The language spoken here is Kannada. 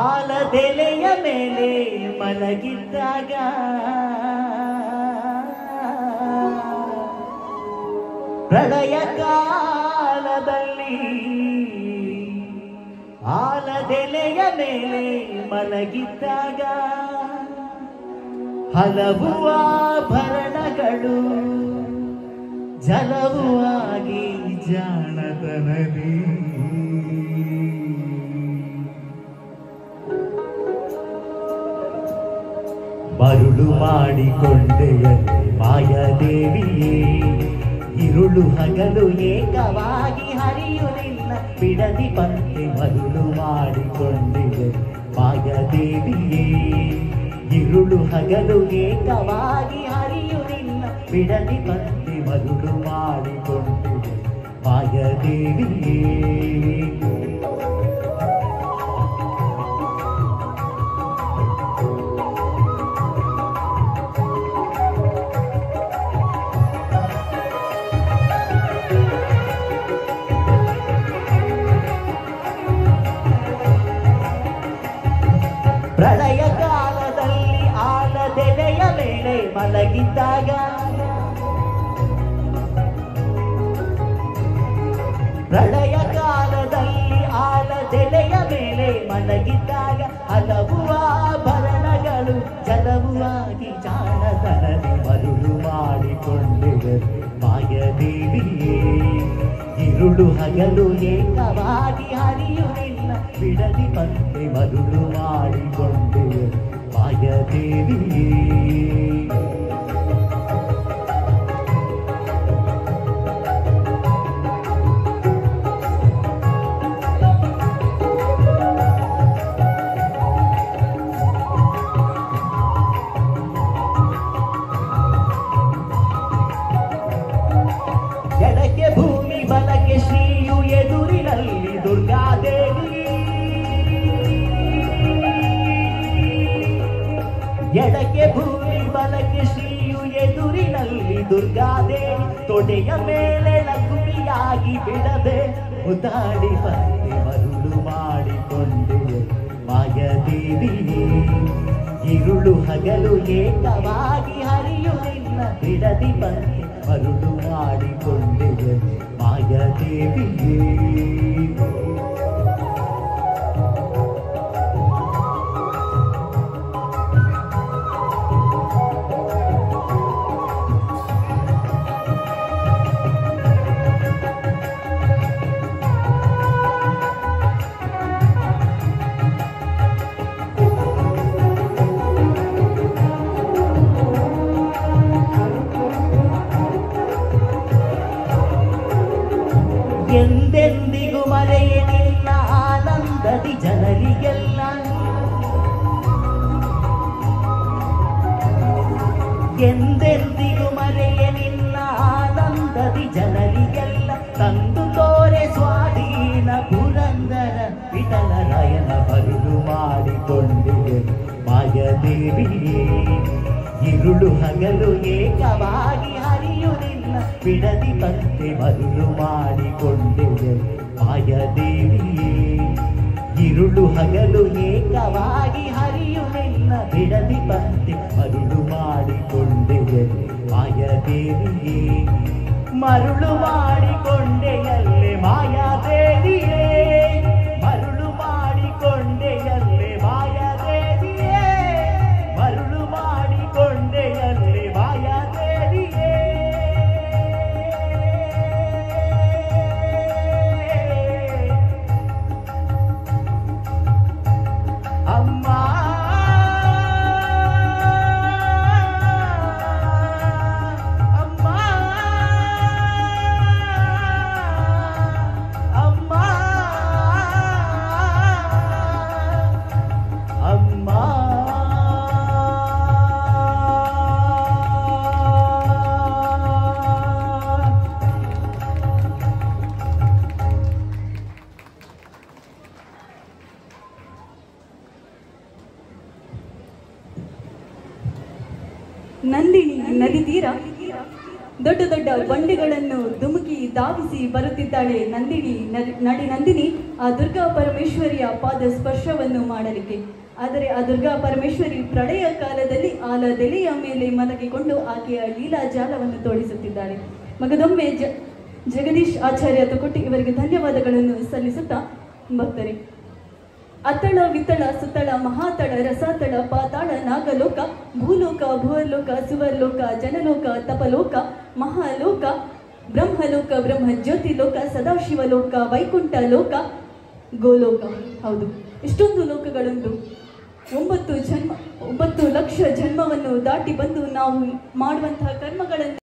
ಆಲದೆಲೆಯ ಮೇಲೆ ಮಲಗಿದ್ದಾಗ ಪ್ರಳಯ ಕಾಲದಲ್ಲಿ ಆಲದೆಲೆಯ ಮೇಲೆ ಮಲಗಿದ್ದಾಗ ಹಲವು ಆಭರಣಗಳು ಜಲವು ಆಗಿ ಜಾಣತನದಿ ಮರುಳು ಮಾಡಿಕೊಂಡೆಯಲ್ಲಿ ಮಾಯಾದೇವಿಯೇ ಇರುಳು ಹಗಲು ಏಕವಾಗಿ ಹರಿಯುವುದಿಲ್ಲ ಬಿಡದಿ ಪಂತೆ ಮರುಳು ಮಾಡಿಕೊಂಡೆಯಲ್ಲಿ ಮಾಯಾದೇವಿಯೇ ಇರುಳು ಹಗಲು ಏಕವಾಗಿ ಹರಿಯುವುದಿಲ್ಲ ಬಿಡದಿ ಪಂತೆ ಮರುಳು ಮಾಡಿಕೊಂಡೆಯಲ್ಲಿ ಮಾಯಾದೇವಿಯೇ ಪ್ರಳಯ ಕಾಲದಲ್ಲಿ ಆಲದೆಲೆಯ ಮೇಲೆ ಮಲಗಿದ್ದಾಗ ಪ್ರಳಯ ಕಾಲದಲ್ಲಿ ಆಲದೆಲೆಯ ಮೇಲೆ ಮಲಗಿದ್ದಾಗ ಹಲವು ಆಭರಣಗಳು ಜಲವುವಾಗಿ ಜಾಣತನದಿ ಮರುಳು ಮಾಡಿಕೊಂಡಿವೆ ಮಾಯಾದೇವಿಯೇ ಇರುಳು ಹಗಲು ಏಕವಾಗಿ ಹರಿಯುವುದಿಲ್ಲ ಬಿಡದಿ ಪಂತೆ ಮರುಳು ಮಾಡಿಕೊಂಡಿವೆ ಮಾಯಾದೇವಿಯೇ ಎಡಕ್ಕೆ ಭೂಮಿ ಬಲಕ್ಕೆ ಶ್ರೀಯು ಎದುರಿನಲ್ಲಿ ದುರ್ಗಾದೇವಿ ಎಡಕ್ಕೆ ಭೂಮಿ ಬಲಕ್ಕೆ ಶ್ರೀಯು ಎದುರಿನಲ್ಲಿ ದುರ್ಗಾದೇವಿ ತೊಡೆಯ ಮೇಲೆ ಲಕ್ಷ್ಮಿಯಾಗಿ ಬಿಡದೆ ಮುದ್ದಾಡಿ ಪಂತೆ ಮರುಳು ಮಾಡಿಕೊಂಡಿವೆ ಮಾಯಾದೇವಿಯೇ ಇರುಳು ಹಗಲು ಏಕವಾಗಿ ಹರಿಯುವುದಿಲ್ಲ ಬಿಡದಿ ಪಂತೆ ಮರುಳು ಮಾಡಿಕೊಂಡಿವೆ ಮಾಯಾದೇವಿಯೇ ಎಂದೆಂದಿಗೂ ಮರೆಯೇ ನಿನ್ನ ಆನಂದದಿ ಜನರಿಗೆಲ್ಲ ಎಂದೆಂದಿಗೂ ಮರೆಯೇ ನಿನ್ನ ಆನಂದದಿ ಜನರಿಗೆಲ್ಲ ತಂದು ತೋರೆ ಸ್ವಾಧೀನ ಪುರಂದರ ವಿಠಲರಾಯನ ಮರುಳು ಮಾಡಿಕೊಂಡಿವೆ ಮಾಯಾದೇವಿಯೇ ಇರುಳು ಹಗಲು ಏಕವಾಗಿ ಹರಿಯುವುದಿಲ್ಲ ಬಿಡದಿ ಪಂತೆ ಮರುಳು ಮಾಡಿಕೊಂಡಿವೆ ಮಾಯಾದೇವಿಯೇ ಇರುಳು ಹಗಲು ಏಕವಾಗಿ ಹರಿಯುವುದಿಲ್ಲ ಬಿಡದಿ ಪಂತೆ ಮರುಳು ಮಾಡಿಕೊಂಡಿವೆ ಮಾಯಾದೇವಿಯೇ ಮರುಳು ಮಾಡಿಕೊಂಡೆಯಲ್ಲೇ ಮಾಯಾದೇವಿಯೇ ಮರುಳು ಮಾಡಿಕೊಂಡೆಯಲ್ಲೇ ಮಾಯಾದೇವಿಯೇ ಮರುಳು ಮಾಡಿಕೊಂಡೆಯಲ್ಲೇ ಮಾಯಾದೇವಿಯೇ ಅಮ್ಮ ನಂದಿನಿ ನದಿ ತೀರ ದೊಡ್ಡ ದೊಡ್ಡ ಬಂಡೆಗಳನ್ನು ಧುಮುಕಿ ಧಾವಿಸಿ ಬರುತ್ತಿದ್ದಾಳೆ ನಂದಿನಿ ನಡಿ ನಂದಿನಿ ಆ ದುರ್ಗಾ ಪರಮೇಶ್ವರಿಯ ಪಾದ ಸ್ಪರ್ಶವನ್ನು ಮಾಡಲಿಕ್ಕೆ. ಆದರೆ ಆ ದುರ್ಗಾ ಪರಮೇಶ್ವರಿ ಪ್ರಳಯ ಕಾಲದಲ್ಲಿ ಆಲದೆಲೆಯ ಮೇಲೆ ಮಲಗಿಕೊಂಡು ಆಕೆಯ ಲೀಲಾ ಜಾಲವನ್ನು ತೋರಿಸುತ್ತಿದ್ದಾಳೆ. ಮಗದೊಮ್ಮೆ ಜಗದೀಶ್ ಆಚಾರ್ಯ ತುಕುಟಿ ಇವರಿಗೆ ಧನ್ಯವಾದಗಳನ್ನು ಸಲ್ಲಿಸುತ್ತಾ ಭಕ್ತರೆ, ಅತ್ತಳ ವಿತ್ತಳ ಸುತ್ತಳ ಮಹಾತಳ ರಸಾತಳ ಪಾತಾಳ ನಾಗಲೋಕ ಭೂಲೋಕ ಭುವಲೋಕ ಸುವರ್ಲೋಕ ಜನಲೋಕ ತಪಲೋಕ ಮಹಾಲೋಕ ಬ್ರಹ್ಮಲೋಕ ಬ್ರಹ್ಮ ಜ್ಯೋತಿ ಲೋಕ ಸದಾಶಿವಲೋಕ ವೈಕುಂಠ ಲೋಕ ಗೋಲೋಕ. ಹೌದು, ಇಷ್ಟೊಂದು ಲೋಕಗಳುಂಟು. 9 ಲಕ್ಷ ಜನ್ಮವನ್ನು ದಾಟಿ ಬಂದು ನಾವು ಮಾಡುವಂತಹ ಕರ್ಮಗಳನ್ನು